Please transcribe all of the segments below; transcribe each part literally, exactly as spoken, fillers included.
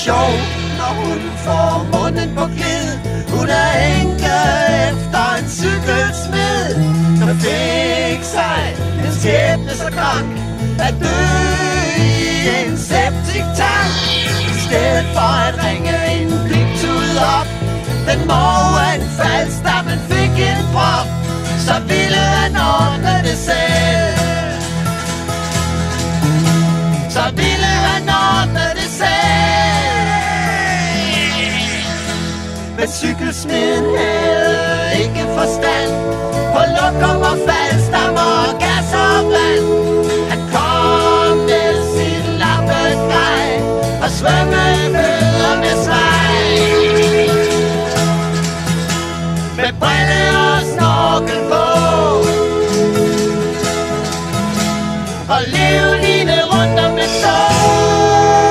sjov, når hun får munden på glid. Hun er enke efter en cykelsmed, der fik sig en skæbne så krank at dø i en septiktank. I stedet for at ringe en pligtud op, den morgenfaldstammen fik en prop, så ville han ordne det selv. Så ville han ordne det selv. Men cykelsmeden havde ikke forstand på lokum og faldstammer og gas og vand. Han kom med sin lappegrej og svømmede fødder med svej. Med brille og snorkel på og levline rundt om et tog.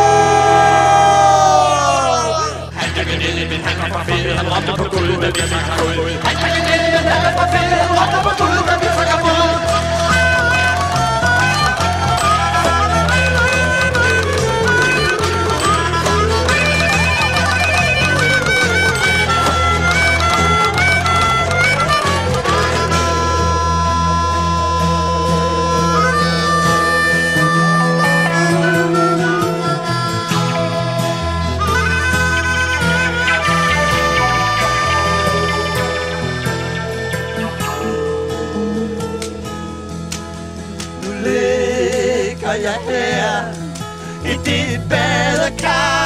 Han dykkede ned i min hanker fra fældet, han råbte på Gud, hvad vi trækker ud. Han dykkede ned i min hanker fra fældet, han råbte på Gud, hvad vi trækker ud. Jeg her i dit badekar.